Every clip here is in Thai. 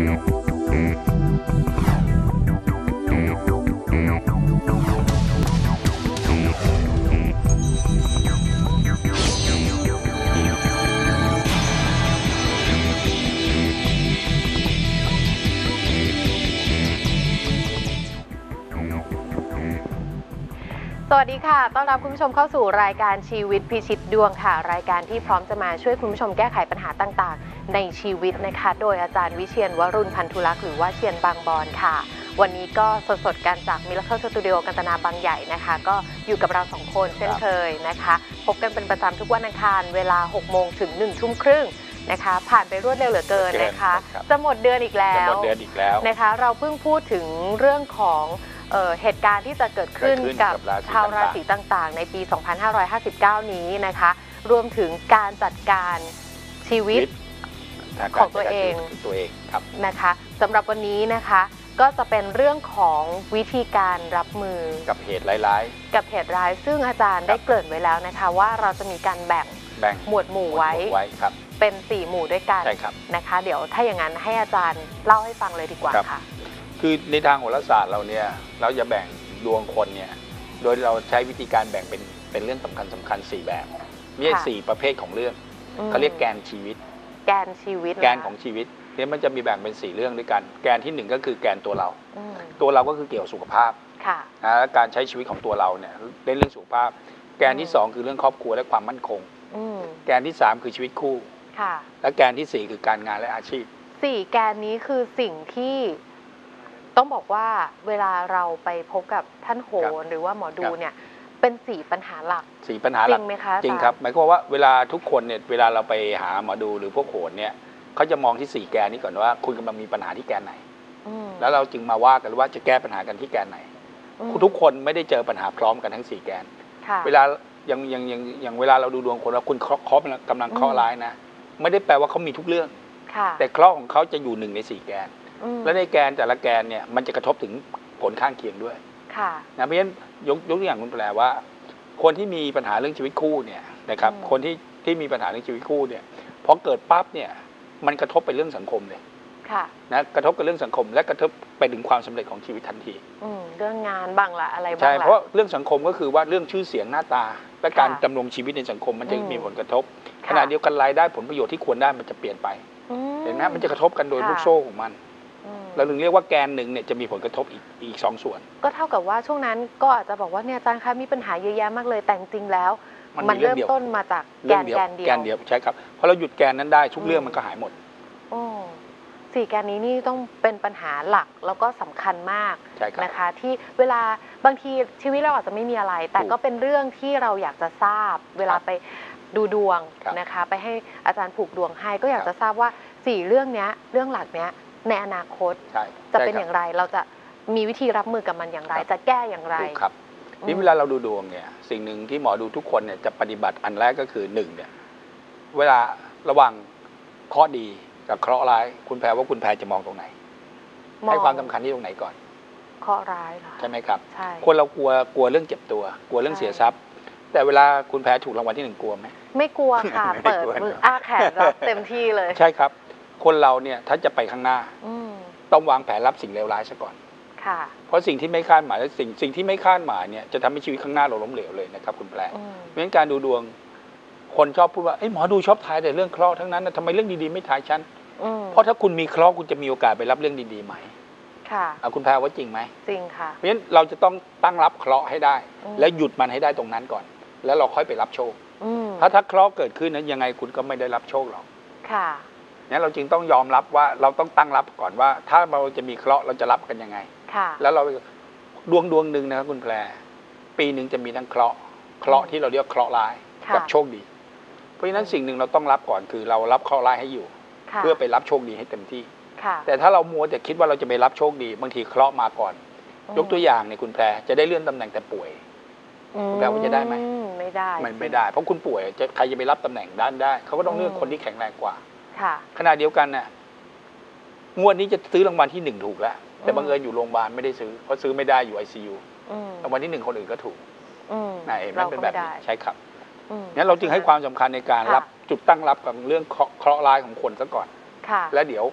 สวัสดีค่ะต้อนรับคุณผู้ชมเข้าสู่รายการชีวิตพิชิตดวงค่ะรายการที่พร้อมจะมาช่วยคุณผู้ชมแก้ไขปัญหาต่างๆในชีวิตนะคะโดยอาจารย์วิเชียรวรุณพันธุลักษณ์หรือว่าเชียรบางบอนค่ะวันนี้ก็สดๆกันจาก Miracle Studio กันตนาบางใหญ่นะคะก็อยู่กับเรา2คนเช่นเคยนะคะพบกันเป็นประจำทุกวันอังคารเวลา 6 โมงถึง 1 ทุ่มครึ่งนะคะผ่านไปรวดเร็วเหลือเกินนะคะจะหมดเดือนอีกแล้วนะคะเราเพิ่งพูดถึงเรื่องของเหตุการณ์ที่จะเกิดขึ้นกับชาวราศีต่างๆในปี 2559 นี้นะคะรวมถึงการจัดการชีวิตของตัวเองครับนะคะสำหรับวันนี้นะคะก็จะเป็นเรื่องของวิธีการรับมือกับเหตุร้ายซึ่งอาจารย์ได้เกริ่นไว้แล้วนะคะว่าเราจะมีการแบ่งหมวดหมู่ไว้เป็น4หมู่ด้วยกันนะคะเดี๋ยวถ้าอย่างนั้นให้อาจารย์เล่าให้ฟังเลยดีกว่าค่ะคือในทางโหราศาสตร์เราเนี่ยเราจะแบ่งดวงคนเนี่ยโดยเราใช้วิธีการแบ่งเป็นเรื่องสำคัญ4แบบมี4ประเภทของเรื่องเขาเรียกแกนชีวิตแกนของชีวิตเนี่ยมันจะมีแบ่งเป็น4เรื่องด้วยกันแกนที่1ก็คือแกนตัวเราก็คือเกี่ยวสุขภาพและการใช้ชีวิตของตัวเราเนี่ยในเรื่องสุขภาพแกนที่2คือเรื่องครอบครัวและความมั่นคงแกนที่3คือชีวิตคู่และแกนที่4คือการงานและอาชีพ 4แกนนี้คือสิ่งที่ต้องบอกว่าเวลาเราไปพบกับท่านโหรหรือว่าหมอดูเนี่ยเป็น4ปัญหาหลักจริงไหมคะจริงครับหมายความว่าเวลาทุกคนเนี่ยเวลาเราไปหาหมอดูหรือพวกโหรเนี่ยเขาจะมองที่4แกนนี้ก่อนว่าคุณกำลังมีปัญหาที่แกนไหนแล้วเราจึงมาว่ากันว่าจะแก้ปัญหากันที่แกนไหนทุกคนไม่ได้เจอปัญหาพร้อมกันทั้ง4แกนเวลาอย่างเวลาเราดูดวงคนว่าคุณเคราะห์กำลังเคราะห์ร้ายนะไม่ได้แปลว่าเขามีทุกเรื่องแต่เคราะห์ของเขาจะอยู่1ใน4แกนและในแกนแต่ละแกนเนี่ยมันจะกระทบถึงผลข้างเคียงด้วยนะเพราะฉะนั้นยกตัวอย่างคุณแปลว่าคนที่มีปัญหาเรื่องชีวิตคู่เนี่ยนะครับคนที่มีปัญหาเรื่องชีวิตคู่เนี่ยพอเกิดปั๊บเนี่ยมันกระทบไปเรื่องสังคมเลยนะกระทบกับเรื่องสังคมและกระทบไปถึงความสำเร็จของชีวิตทันทีเรื่องงานบ้างละอะไรบ้างใช่เพราะเรื่องสังคมก็คือว่าเรื่องชื่อเสียงหน้าตาและการดำรงชีวิตในสังคมมันจะมีผลกระทบขณะเดียวกันรายได้ผลประโยชน์ที่ควรได้มันจะเปลี่ยนไปเห็นไหมมันจะกระทบกันโดยลูกโซ่ของมันเราถึงเรียกว่าแกนหนึ่งเนี่ยจะมีผลกระทบอีก2ส่วนก็เท่ากับว่าช่วงนั้นก็อาจจะบอกว่าเนี่ยอาจารย์คะมีปัญหาเยอะแยะมากเลยแต่จริงแล้วมันเริ่มต้นมาจากแกนเดียวใช่ครับพอเราหยุดแกนนั้นได้ทุกเรื่องมันก็หายหมด 4แกนนี้นี่ต้องเป็นปัญหาหลักแล้วก็สำคัญมากนะคะที่เวลาบางทีชีวิตเราอาจจะไม่มีอะไรแต่ก็เป็นเรื่องที่เราอยากจะทราบเวลาไปดูดวงนะคะไปให้อาจารย์ผูกดวงให้ก็อยากจะทราบว่า4เรื่องนี้เรื่องหลักเนี้ยในอนาคตจะเป็นอย่างไรเราจะมีวิธีรับมือกับมันอย่างไรจะแก้อย่างไรครับนี่เวลาเราดูดวงเนี่ยสิ่งหนึ่งที่หมอดูทุกคนเนี่ยจะปฏิบัติอันแรกก็คือ1เนี่ยเวลาระหว่างเคราะห์ดีกับเคราะห์ร้ายคุณแพรว่าคุณแพรจะมองตรงไหนให้ความสำคัญที่ตรงไหนก่อนเคราะห์ร้ายเหรอใช่ไหมครับคนเรากลัวเรื่องเจ็บตัวกลัวเรื่องเสียทรัพย์แต่เวลาคุณแพรถูกรางวัลที่1กลัวไหมไม่กลัวค่ะเปิดมืออ้าแขนรับเต็มที่เลยใช่ครับคนเราเนี่ยถ้าจะไปข้างหน้าต้องวางแผนรับสิ่งเลวร้ายซะก่อนเพราะสิ่งที่ไม่คาดหมายและสิ่งที่ไม่คาดหมายเนี่ยจะทำให้ชีวิตข้างหน้าเราล้มเหลวเลยนะครับคุณแปลเพราะฉะนั้นการดูดวงคนชอบพูดว่าหมอดูชอบทายแต่เรื่องเคราะห์ทั้งนั้นทำไมเรื่องดีๆไม่ทายฉันเพราะถ้าคุณมีเคราะห์คุณจะมีโอกาสไปรับเรื่องดีๆไหมคุณแพรว่าจริงไหมจริงค่ะเพราะฉะนั้นเราจะต้องตั้งรับเคราะห์ให้ได้และหยุดมันให้ได้ตรงนั้นก่อนแล้วเราค่อยไปรับโชคถ้าเคราะห์เกิดขึ้นนั้นยังไงคุณก็ไม่ได้รับโชคหรอกเนี่ยเราจึงต้องยอมรับว่าเราต้องตั้งรับก่อนว่าถ้าเราจะมีเคราะห์เราจะรับกันยังไงแล้วเราดวงหนึ่งนะครับคุณแพรปีหนึ่งจะมีทั้งเคราะห์ที่เราเรียกเคราะห์ร้ายกับโชคดีเพราะฉะนั้นสิ่งหนึ่งเราต้องรับก่อนคือเรารับเคราะห์ร้ายให้อยู่เพื่อไปรับโชคดีให้เต็มที่แต่ถ้าเรามัวแต่คิดว่าเราจะไปรับโชคดีบางทีเคราะห์มาก่อนยกตัวอย่างเนี่ยคุณแพรจะได้เลื่อนตำแหน่งแต่ป่วยคุณแพรว่าจะได้ไหมไม่ได้มันไม่ได้เพราะคุณป่วยใครจะไปรับตำแหน่งด้านได้เขาก็ต้องเลือกคนที่แข็งแรงกว่าขณะเดียวกันน่ะงวดนี้จะซื้อรางวัลที่1ถูกแล้วแต่บังเอิญอยู่โรงพยาบาลไม่ได้ซื้อเพราะซื้อไม่ได้อยู่ ICU รางวัลที่1คนอื่นก็ถูกมันเป็นแบบนี้ใช่ครับงั้นเราจึงให้ความสำคัญในการรับจุดตั้งรับกับเรื่องเคราะห์ร้ายของคนซะก่อนแล้วเดี๋ยว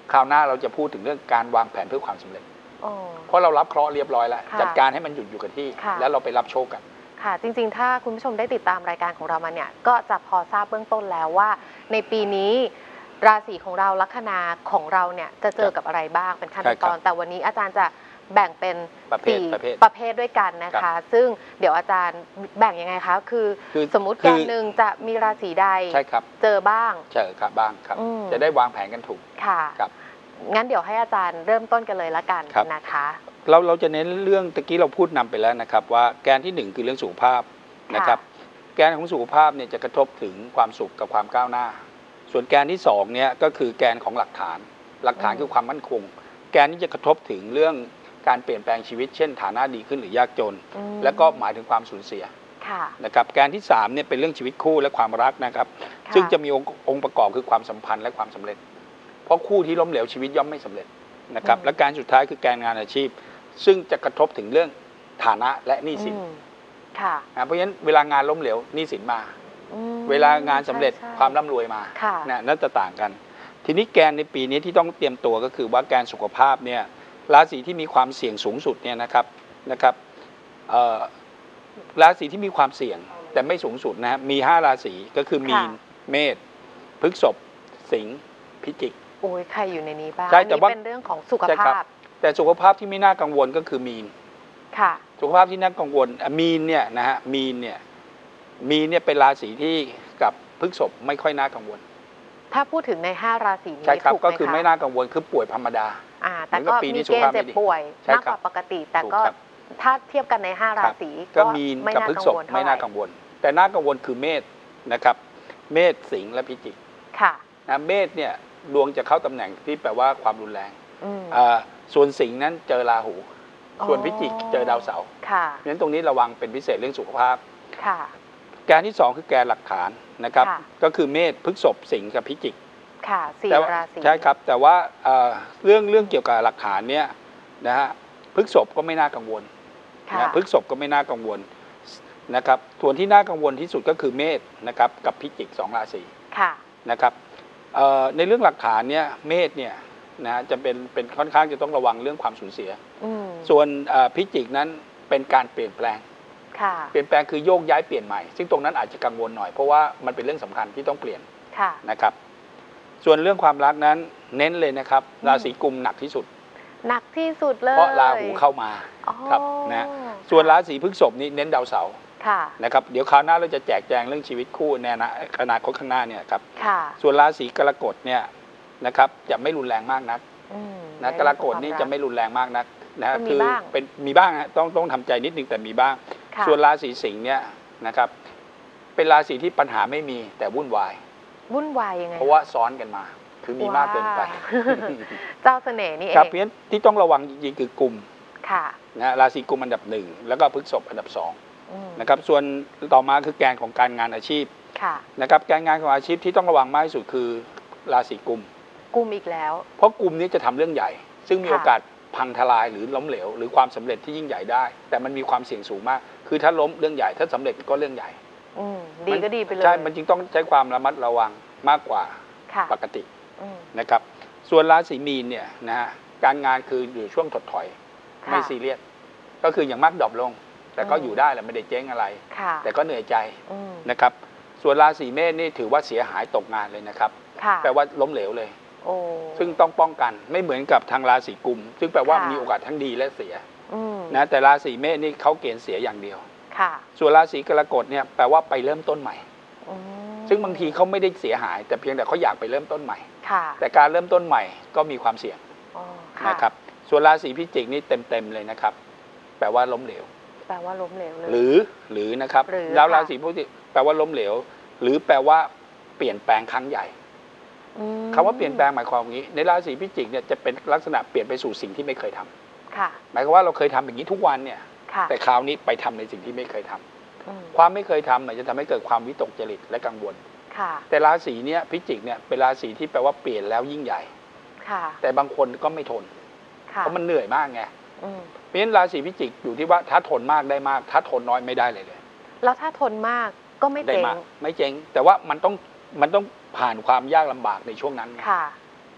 คราวหน้าเราจะพูดถึงเรื่องการวางแผนเพื่อความสำเร็จอ๋อเพราะเรารับเคราะห์เรียบร้อยแล้วค่ะจัดการให้มันหยุดอยู่กับที่ค่ะแล้วเราไปรับโชคกันค่ะ จริงๆ ถ้าคุณผู้ชมได้ติดตามรายการของเรามาเนี่ยก็จะพอทราบเบื้องต้นแล้วว่า ในปีนี้ราศีของเราลัคนาของเราเนี่ยจะเจอกับอะไรบ้างเป็นขั้นใช่เป็นครัตบอนแต่วันนี้อาจารย์จะแบ่งเป็นประเภทสี่ประเภทประเภทด้วยกันนะครัคะบซึ่งเดี๋ยวอาจารย์แบ่งยังไงคะคือคือสมมุติคือแกนหนึ่งจะมีราศีใดใช่ครับเจอบ้างเจอครับบ้างครับอืมจะได้วางแผนกันถูกค่ะครับงั้นเดี๋ยวให้อาจารย์เริ่มต้นกันเลยละกันครับนะคะเราจะเน้นเรื่องตะกี้เราพูดนำไปแล้วนะครับว่าแกนที่ 1 คือเรื่องสุขภาพนะครับ แกนของสุขภาพเนี่ยจะกระทบถึงความสุขกับความก้าวหน้า ส่วนแกนที่2เนี่ยก็คือแกนของหลักฐาน หลักฐานอืมคือความมั่นคง แกนนี้จะกระทบถึงเรื่องการเปลี่ยนแปลงชีวิต เช่นฐานะดีขึ้นหรือยากจนอืมแล้วก็หมายถึงความสูญเสียค่ะนะครับแกนที่3เนี่ยเป็นเรื่องชีวิตคู่และความรักนะครับค่ะซึ่งจะมีองค์ประกอบคือความสัมพันธ์และความสำเร็จ เพราะคู่ที่ล้มเหลวชีวิตย่อมไม่สำเร็จนะครับและแกนสุดท้ายคือแกนงานอาชีพ ซึ่งจะกระทบถึงเรื่องฐานะและหนี้สินอืมค่ะเพราะฉะนั้นเวลางานล้มเหลวหนี้สินมาอืมเวลางานสำเร็จใช่ความร่ำรวยมาค่ะนั่นจะต่างกัน ทีนี้แกนในปีนี้ที่ต้องเตรียมตัวก็คือว่าแกนสุขภาพเนี่ยราศีที่มีความเสี่ยงสูงสุดเนี่ยนะครับราศีที่มีความเสี่ยงแต่ไม่สูงสุดนะมี5ราศีก็คือมีนค่ะเมษพฤษภสิงห์พิจิกโอ้ยใครอยู่ในนี้บ้างใช่แต่อันนี้ว่าเป็นเรื่องของสุขใช่ครัภาบพแต่สุขภาพที่ไม่น่ากังวลก็คือมีนค่ะสุขภาพที่น่ากังวลมีนเนี่ยนะฮะมีนเนี่ยเป็นราศีที่กับพฤษภไม่ค่อยน่ากังวลถ้าพูดถึงใน 5 ราศีนี้ใช่ครับถูกไหมก็คือคะไม่น่ากังวลคือป่วยธรรมดาแต่เหมือนกัก็บปีนี้มีสุเกขณภาพฑ์เจ็บไม่ดีป่วยใช่มากครักบว่าปกติ แต่ถูกก็ครับถ้าเทียบกันใน 5 ราศีก็มีนไม่กับน่าพฤกังษภวลเท่าไม่ไหน่าร่กังวล แต่น่ากังวลคือเมษนะครับเมษสิงห์และพิจิกค่ะนะเมษเนี่ยดวงจะเข้าตำแหน่งที่แปลว่าความรุนแรงอืมส่วนสิงห์นั้นเจอราหูอ๋อส่วนพิจิกเจอดาวเสาร์ค่ะเพราะฉะนั้นตรงนี้ระวังเป็นพิเศษเรื่องสุขภาพค่ะแกนที่2คือแกนหลักฐานนะครับค่ะก็คือเมษพฤษภสิงห์กับพิจิกค่ะสี่แต่ว่ราศีใช่ครับแต่ว่าเรื่องเกี่ยวกับหลักฐานเนี่ยนะฮะพฤษภก็ไม่น่ากังวลค่ะนะพฤษภก็ไม่น่ากังวลนะครับส่วนที่น่ากังวลที่สุดก็คือเมษนะครับกับพิจิก2ราศีค่ะนะครับในเรื่องหลักฐานเนี่ยเมษเนี่ยนะจะเป็นค่อนข้างจะต้องระวังเรื่องความสูญเสียอืมส่วนพิจิกนั้นเป็นการเปลี่ยนแปลงค่ะเปลี่ยนแปลงคือโยกย้ายเปลี่ยนใหม่ซึ่งตรงนั้นอาจจะกังวลหน่อยเพราะว่ามันเป็นเรื่องสำคัญที่ต้องเปลี่ยนค่ะนะครับส่วนเรื่องความรักนั้นเน้นเลยนะครับราศีกุมหนักที่สุดหนักที่สุดเลยเพราะราหูเข้ามาอ๋อครับนะส่วนราศีพฤษภนี่เน้นดาวเสาร์ค่ะนะครับเดี๋ยวคราวหน้าเราจะแจกแจงเรื่องชีวิตคู่ในอนาคตข้างหน้าเนี่ยครับค่ะส่วนราศีกรกฎเนี่ยนะครับจะไม่รุนแรงมากนักอืมนะกรกฎนี่จะไม่รุนแรงมากนักนะก็มีคือบ้างเป็นมีบ้างฮะต้องทำใจนิดนึงแต่มีบ้างค่ะส่วนราศีสิงห์เนี่ยนะครับเป็นราศีที่ปัญหาไม่มีแต่วุ่นวายวุ่นวายยังไงเพราะว่าซ้อนกันมาคือมีมากเกินไปว้า เจ้าเสน่ห์นี่เอครับงเพราะฉะนั้นที่ต้องระวังจริงๆคือกลุ่มค่ะนะราศีกุมอันดับ1แล้วก็พฤษภอันดับอืม 2นะครับส่วนต่อมาคือแกนของการงานอาชีพค่ะนะครับการงานของอาชีพที่ต้องระวังมากที่สุดคือราศีกุมกุมอีกแล้วเพราะกลุ่มนี้จะทำเรื่องใหญ่ ซึ่งมีค่ะโอกาสพังทลายหรือล้มเหลว หรือความสำเร็จที่ยิ่งใหญ่ได้ แต่มันมีความเสี่ยงสูงมาก คือถ้าล้มเรื่องใหญ่ถ้าสำเร็จก็เรื่องใหญ่อืมดีก็ดีไปเลยใช่มันจึงต้องใช้ความระมัดระวังมากกว่าค่ะปกติอืมนะครับส่วนราศีมีนเนี่ยนะฮะการงานคืออยู่ช่วงถดถอยค่ะไม่ซีเรียสก็คืออย่างมากดรอปลง แต่ก็อืมอยู่ได้แหละไม่ได้เจ๊งอะไรค่ะแต่ก็เหนื่อยใจอืมนะครับส่วนราศีเมษนี่ถือว่าเสียหายตกงานเลยนะครับค่ะแปลว่าล้มเหลวเลยโอ้ซึ่งต้องป้องกันไม่เหมือนกับทางราศีกุม ซึ่งแปลว่าค่ะมีโอกาสทั้งดีและเสียอืมนะแต่ราศีเมษนี่เขาเกณฑ์เสียอย่างเดียวค่ะส่วนราศีกรกฎเนี่ยแปลว่าไปเริ่มต้นใหม่อืมซึ่งบางทีเขาไม่ได้เสียหาย แต่เพียงแต่เขาอยากไปเริ่มต้นใหม่ค่ะแต่การเริ่มต้นใหม่ก็มีความเสี่ยงอ๋อนะครับส่วนราศีพิจิกนี่เต็มเลยนะครับแปลว่าล้มเหลวแปลว่าล้มเหลวเลยหรือนะครับหรือแล้วค่ะราศีพิจิกแปลว่าล้มเหลว หรือแปลว่าเปลี่ยนแปลงครั้งใหญ่อืมคำว่าเปลี่ยนแปลงหมายความอย่างนี้ ในราศีพิจิกเนี่ยจะเป็นลักษณะเปลี่ยนไปสู่สิ่งที่ไม่เคยทำค่ะหมายความว่าเราเคยทำอย่างนี้ทุกวันเนี่ยค่ะแต่คราวนี้ไปทำในสิ่งที่ไม่เคยทำอืมความไม่เคยทำจะทำให้เกิดความวิตกจริตและกังวลค่ะแต่ราศีเนี้ยพิจิกเนี่ยเป็นราศีที่แปลว่าเปลี่ยนแล้วยิ่งใหญ่ค่ะแต่บางคนก็ไม่ทนค่ะเพราะมันเหนื่อยมากไงอืมเพราะฉะนั้นราศีพิจิกอยู่ที่ว่าถ้าทนมากได้มาก ถ้าทนน้อยไม่ได้เลยแล้วถ้าทนมากก็ไม่ได้เจ๊งมากไม่เจ๊งแต่ว่ามันต้องผ่านความยากลำบากในช่วงนั้นไงค่ะ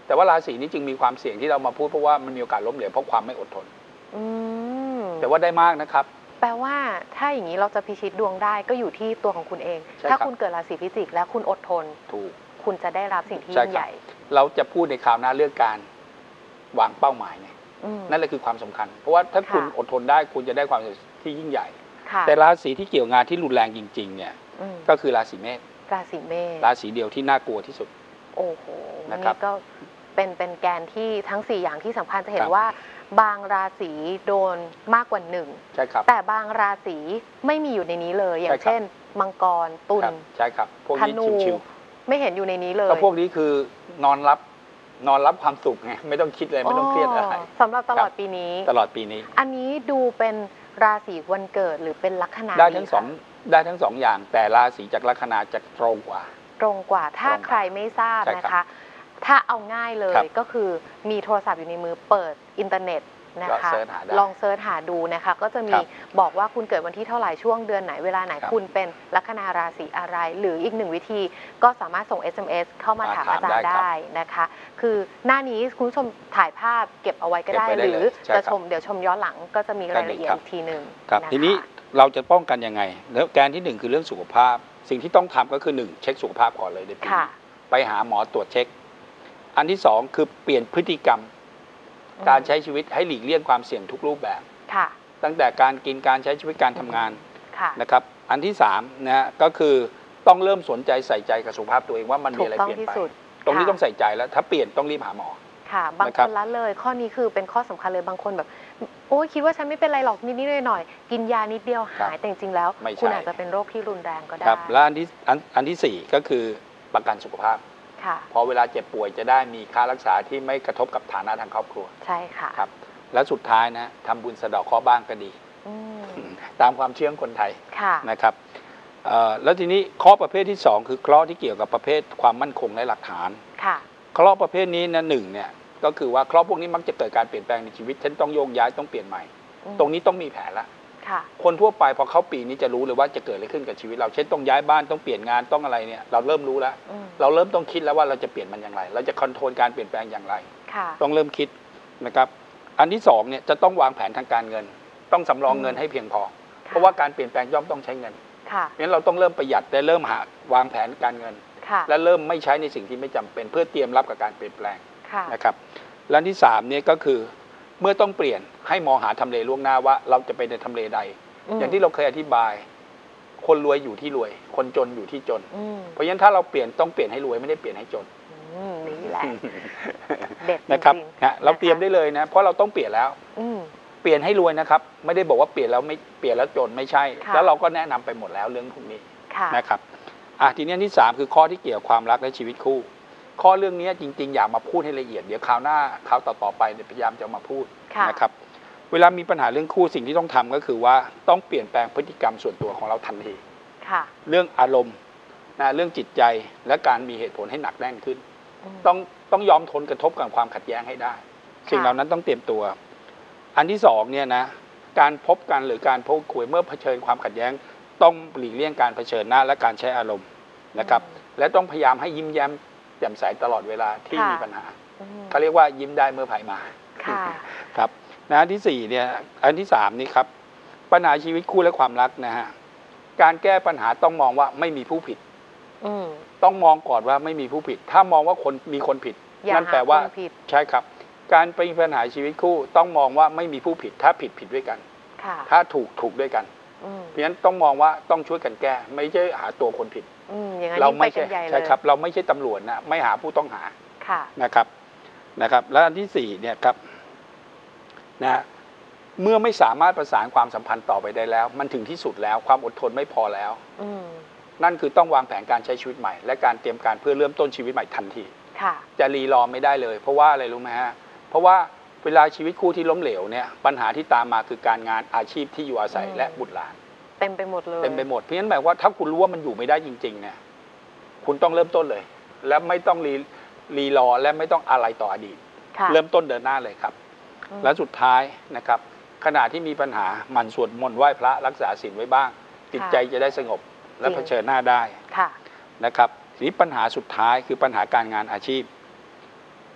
แต่ว่าราศีนี้จึงมีความเสี่ยงที่เรามาพูดเพราะว่ามันมีโอกาสล้มเหลวเพราะความไม่อดทนแต่ว่าได้มากนะครับแปลว่าถ้าอย่างนี้เราจะพิชิตดวงได้ก็อยู่ที่ตัวของคุณเองถ้าคุณเกิดราศีพิจิกแล้วคุณอดทนถูกคุณจะได้รับสิ่งที่ยิ่งใหญ่เราจะพูดในคราวหน้าเรื่องการวางเป้าหมายไงนั่นแหละคือความสำคัญเพราะว่าถ้าคุณอดทนได้คุณจะได้ความที่ยิ่งใหญ่แต่ราศีที่เกี่ยวงานที่รุนแรงจริงๆเนี่ยก็คือราศีเมษราศีเดียวที่น่ากลัวที่สุดโอ้โหนะครับก็เป็นแกนที่ทั้ง4อย่างที่สำคัญจะเห็นว่าบางราศีโดนมากกว่า1 ใช่ครับแต่บางราศีไม่มีอยู่ในนี้เลยอย่างเช่นมังกรตุลใช่ครับพวกนี้ชิวๆไม่เห็นอยู่ในนี้เลยก็พวกนี้คือนอนรับความสุขไงไม่ต้องคิดเลยไม่ต้องเครียดอะไรสำหรับตลอดปีนี้อันนี้ดูเป็นราศีวันเกิดหรือเป็นลัคนาได้ทั้งสองอย่างแต่ราศีจากลัคนาจะตรงกว่าถ้าใครไม่ทราบนะคะถ้าเอาง่ายเลยก็คือมีโทรศัพท์อยู่ในมือเปิดอินเทอร์เน็ตนะคะลองเซิร์ชหาดูนะคะก็จะมีบอกว่าคุณเกิดวันที่เท่าไหร่ช่วงเดือนไหนเวลาไหนคุณเป็นลัคนาราศีอะไรหรืออีก1วิธีก็สามารถส่ง SMS เข้ามาถามอาจารย์ได้นะคะคือหน้านี้คุณผู้ชมถ่ายภาพเก็บเอาไว้ก็ได้หรือจะเดี๋ยวชมย้อนหลังก็จะมีรายละเอียดอีกทีหนึ่งทีนี้เราจะป้องกันยังไงแล้วแกนที่1คือเรื่องสุขภาพสิ่งที่ต้องทำก็คือ1เช็คสุขภาพก่อนเลยในปีนี้ไปหาหมอตรวจเช็คอันที่2คือเปลี่ยนพฤติกรรมการใช้ชีวิตให้หลีกเลี่ยงความเสี่ยงทุกรูปแบบตั้งแต่การกินการใช้ชีวิตการทำงานนะครับอันที่3นะก็คือต้องเริ่มสนใจใส่ใจกับสุขภาพตัวเองว่ามันมีอะไรเปลี่ยนไปตรงนี้ต้องใส่ใจแล้วถ้าเปลี่ยนต้องรีบหาหมอค่ะบางคนละเลยข้อนี้คือเป็นข้อสำคัญเลยบางคนแบบโอ้ยคิดว่าฉันไม่เป็นไรหรอกนิดๆหน่อยๆกินยานิดเดียวหายแต่จริงๆแล้วคุณอาจจะเป็นโรคที่รุนแรงก็ได้และอันที่4ก็คือประกันสุขภาพพอเวลาเจ็บป่วยจะได้มีค่ารักษาที่ไม่กระทบกับฐานะทางครอบครัวใช่ค่ะครับแล้วสุดท้ายนะทำบุญสะเดาะเคราะห์บ้างก็ดีตามความเชื่อคนไทยนะครับแล้วทีนี้เคราะห์ประเภทที่2คือเคราะห์ที่เกี่ยวกับประเภทความมั่นคงและหลักฐานเคราะห์ประเภทนี้นะ1เนี่ยก็คือว่าเคราะห์พวกนี้มักจะเกิดการเปลี่ยนแปลงในชีวิตเช่นต้องโยกย้ายต้องเปลี่ยนใหม่ตรงนี้ต้องมีแผนละคนทั่วไปพอเข้าปีนี้จะรู้เลยว่าจะเกิดอะไรขึ้นกับชีวิตเราเช่นต้องย้ายบ้านต้องเปลี่ยนงานต้องอะไรเนี่ยเราเริ่มรู้แล้วเราเริ่มต้องคิดแล้วว่าเราจะเปลี่ยนมันอย่างไรเราจะคอนโทรลการเปลี่ยนแปลงอย่างไรต้องเริ่มคิดนะครับอันที่2เนี่ยจะต้องวางแผนทางการเงินต้องสำรองเงินให้เพียงพอเพราะว่าการเปลี่ยนแปลงย่อมต้องใช้เงินเพราะฉะนั้นเราต้องเริ่มประหยัดและเริ่มหาวางแผนการเงินและเริ่มไม่ใช้ในสิ่งที่ไม่จำเป็นเพื่อเตรียมรับกับการเปลี่ยนแปลงนะครับและที่3เนี่ยก็คือเมื่อต้องเปลี่ยนให้มองหาทำเลล่วงหน้าว่าเราจะไปในทำเลใดอย่างที่เราเคยอธิบายคนรวยอยู่ที่รวยคนจนอยู่ที่จนเพราะฉะนั้นถ้าเราเปลี่ยนต้องเปลี่ยนให้รวยไม่ได้เปลี่ยนให้จนนี่แหละเด็ดนะครับเราเตรียมได้เลยนะเพราะเราต้องเปลี่ยนแล้วเปลี่ยนให้รวยนะครับไม่ได้บอกว่าเปลี่ยนแล้วไม่เปลี่ยนแล้วจนไม่ใช่แล้วเราก็แนะนำไปหมดแล้วเรื่องพวกนี้นะครับทีนี้ที่3คือข้อที่เกี่ยวกับความรักและชีวิตคู่ข้อเรื่องนี้จริงๆอยากมาพูดให้ละเอียดเดี๋ยวคราวหน้าคราวต่อๆไปพยายามจะมาพูดนะครับเวลามีปัญหาเรื่องคู่สิ่งที่ต้องทำก็คือว่าต้องเปลี่ยนแปลงพฤติกรรมส่วนตัวของเราทันทีเรื่องอารมณ์เรื่องจิตใจและการมีเหตุผลให้หนักแน่นขึ้นต้องยอมทนกระทบกับความขัดแย้งให้ได้สิ่งเหล่านั้นต้องเตรียมตัวอันที่2เนี่ยนะการพบกันหรือการพูดคุยเมื่อเผชิญความขัดแย้งต้องหลีกเลี่ยงการเผชิญหน้าและการใช้อารมณ์นะครับและต้องพยายามให้ยิ้มแย้มแจ่มใสตลอดเวลาที่มีปัญหาเขาเรียกว่ายิ้มได้เมื่อภัยมาครับอันที่4เนี่ยอันที่3นี่ครับปัญหาชีวิตคู่และความรักนะฮะการแก้ปัญหาต้องมองว่าไม่มีผู้ผิดต้องมองก่อนว่าไม่มีผู้ผิดถ้ามองว่ามีคนผิดนั่นแปลว่าใช่ครับการเป็นปัญหาชีวิตคู่ต้องมองว่าไม่มีผู้ผิดถ้าผิดด้วยกันถ้าถูกด้วยกันเพราะฉะนั้นต้องมองว่าต้องช่วยกันแก้ไม่ใช่หาตัวคนผิดเราไม่ใช่ครับเราไม่ใช่ตำรวจนะไม่หาผู้ต้องหานะครับแล้วอันที่4เนี่ยครับนะเมื่อไม่สามารถประสานความสัมพันธ์ต่อไปได้แล้วมันถึงที่สุดแล้วความอดทนไม่พอแล้วนั่นคือต้องวางแผนการใช้ชีวิตใหม่และการเตรียมการเพื่อเริ่มต้นชีวิตใหม่ทันทีจะรีรอไม่ได้เลยเพราะว่าอะไรรู้ไหมฮะเพราะว่าเวลาชีวิตคู่ที่ล้มเหลวเนี่ยปัญหาที่ตามมาคือการงานอาชีพที่อยู่อาศัยและบุตรหลานเต็มไปหมดเลยเต็มไปหมดเพราะฉะนั้นหมายว่าถ้าคุณรู้ว่ามันอยู่ไม่ได้จริงๆเนี่ยคุณต้องเริ่มต้นเลยและไม่ต้องรีรอและไม่ต้องอะไรต่ออดีตเริ่มต้นเดินหน้าเลยครับและสุดท้ายนะครับขณะที่มีปัญหาหมั่นสวดมนต์ไหว้พระรักษาศีลไว้บ้างจิตใจจะได้สงบและเผชิญหน้าได้นะครับทีนี้ปัญหาสุดท้ายคือปัญหาการงานอาชีพ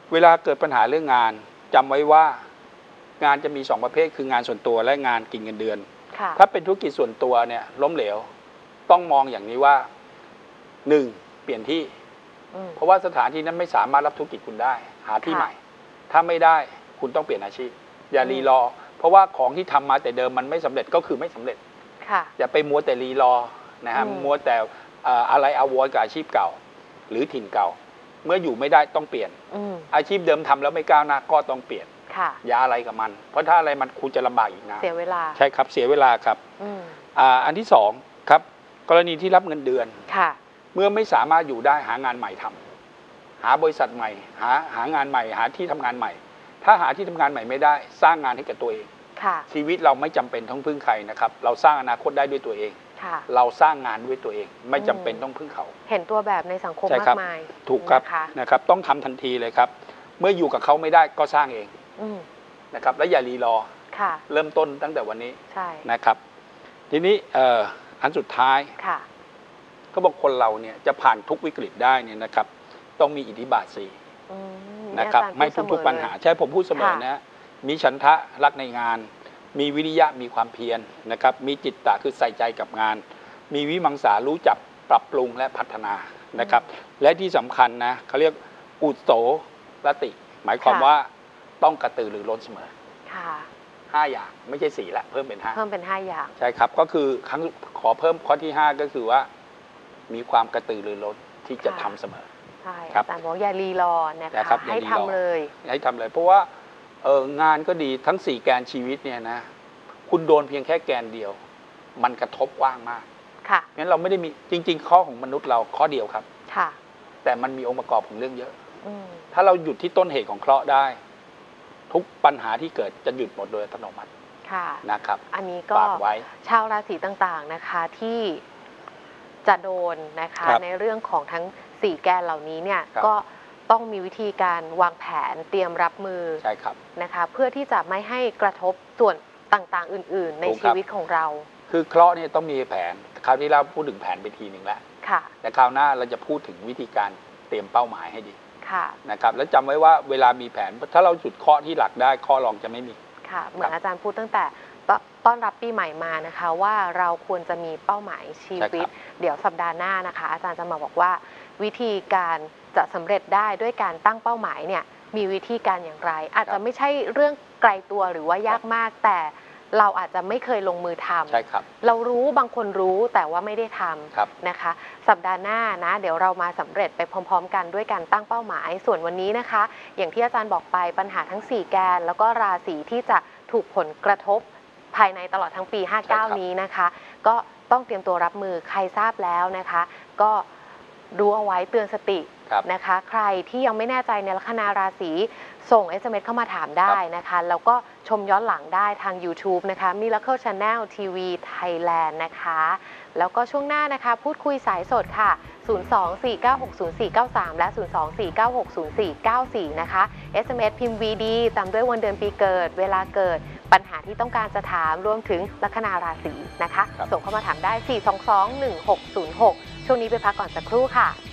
เวลาเกิดปัญหาเรื่องงานจำไว้ว่างานจะมี2ประเภทคืองานส่วนตัวและงานกินเงินเดือนถ้าเป็นธุรกิจส่วนตัวเนี่ยล้มเหลวต้องมองอย่างนี้ว่า1เปลี่ยนที่เพราะว่าสถานที่นั้นไม่สามารถรับธุรกิจคุณได้หาที่ใหม่ถ้าไม่ได้คุณต้องเปลี่ยนอาชีพอย่ารีรอเพราะว่าของที่ทำมาแต่เดิมมันไม่สำเร็จก็คือไม่สำเร็จอย่าไปมัวแต่รีรอนะฮะมัวแต่อะไรอาวรกับอาชีพเก่าหรือถิ่นเก่าเมื่ออยู่ไม่ได้ต้องเปลี่ยนอาชีพเดิมทำแล้วไม่ก้าวหน้าก็ต้องเปลี่ยนอย่าอะไรกับมันเพราะถ้าอะไรมันคุณจะลำบากอีกนะเสียเวลาใช่ครับเสียเวลาครับอันที่2ครับกรณีที่รับเงินเดือนเมื่อไม่สามารถอยู่ได้หางานใหม่ทำหาบริษัทใหม่หางานใหม่หาที่ทำงานใหม่ถ้าหาที่ทำงานใหม่ไม่ได้สร้างงานให้กับตัวเองชีวิตเราไม่จำเป็นต้องพึ่งใครนะครับเราสร้างอนาคตได้ด้วยตัวเองเราสร้างงานด้วยตัวเองไม่จำเป็นต้องพึ่งเขาเห็นตัวแบบในสังคมมากมายถูกครับนะครับต้องทำทันทีเลยครับเมื่ออยู่กับเขาไม่ได้ก็สร้างเองนะครับและอย่ารีรอเริ่มต้นตั้งแต่วันนี้นะครับทีนี้อันสุดท้ายเขาบอกคนเราเนี่ยจะผ่านทุกวิกฤตได้เนี่ยนะครับต้องมีอิทธิบาท4นะครับไม่ทุกปัญหาใช่ผมพูดเสมอนะมีฉันทะรักในงานมีวิริยะมีความเพียรนะครับมีจิตตะคือใส่ใจกับงานมีวิมังสารู้จักปรับปรุงและพัฒนานะครับและที่สำคัญนะเขาเรียกอุตโสรติหมายความว่าต้องกระตือรือร้นเสมอ5 อย่างไม่ใช่4ละเพิ่มเป็น5 อย่างใช่ครับก็คือขอเพิ่มข้อที่5ก็คือว่ามีความกระตือรือร้นที่จะทำเสมอใช่แต่บอกอย่ารีรอนะคะให้ทำเลยเพราะว่างานก็ดีทั้ง4แกนชีวิตเนี่ยนะคุณโดนเพียงแค่แกนเดียวมันกระทบกว้างมากงั้นเราไม่ได้มีจริงๆข้อของมนุษย์เราข้อเดียวครับแต่มันมีองค์ประกอบของเรื่องเยอะถ้าเราหยุดที่ต้นเหตุของเคราะห์ได้ทุกปัญหาที่เกิดจะหยุดหมดโดยอัตโนมัตินะครับอันนี้ก็ชาวราศีต่างๆนะคะที่จะโดนนะคะในเรื่องของทั้ง4แกนเหล่านี้เนี่ยก็ต้องมีวิธีการวางแผนเตรียมรับมือนะคะเพื่อที่จะไม่ให้กระทบส่วนต่างๆอื่นๆในชีวิตของเราคือเคราะห์เนี่ยต้องมีแผนคราวที่เราพูดถึงแผนไปทีหนึ่งแล้วแต่คราวหน้าเราจะพูดถึงวิธีการเตรียมเป้าหมายให้ดีนะครับแล้วจำไว้ว่าเวลามีแผนถ้าเราจุดข้อที่หลักได้ข้อรองจะไม่มีค่ะเหมือนอาจารย์พูดตั้งแต่ต้อนรับปีใหม่มานะคะว่าเราควรจะมีเป้าหมายชีวิตเดี๋ยวสัปดาห์หน้านะคะอาจารย์จะมาบอกว่าวิธีการจะสำเร็จได้ด้วยการตั้งเป้าหมายเนี่ยมีวิธีการอย่างไรอาจจะไม่ใช่เรื่องไกลตัวหรือว่ายากมากแต่เราอาจจะไม่เคยลงมือทำเรารู้บางคนรู้แต่ว่าไม่ได้ทำนะคะสัปดาห์หน้านะเดี๋ยวเรามาสำเร็จไปพร้อมๆกันด้วยการตั้งเป้าหมายส่วนวันนี้นะคะอย่างที่อาจารย์บอกไปปัญหาทั้ง4แกนแล้วก็ราศีที่จะถูกผลกระทบภายในตลอดทั้งปี59นี้นะคะก็ต้องเตรียมตัวรับมือใครทราบแล้วนะคะก็รู้เอาไว้เตือนสตินะคะใครที่ยังไม่แน่ใจในลัคนาราศีส่ง SMS เข้ามาถามได้นะคะแล้วก็ชมย้อนหลังได้ทาง YouTube นะคะ Miracle Channel TV Thailand นะคะแล้วก็ช่วงหน้านะคะพูดคุยสายสดค่ะ 024960493 และ 024960494 นะคะ SMS พิมพ์ VD ตามด้วยวันเดือนปีเกิดเวลาเกิดปัญหาที่ต้องการจะถามรวมถึงลัคนาราศีนะคะส่งเข้ามาถามได้ 4221606 ช่วงนี้ไปพักก่อนสักครู่ค่ะ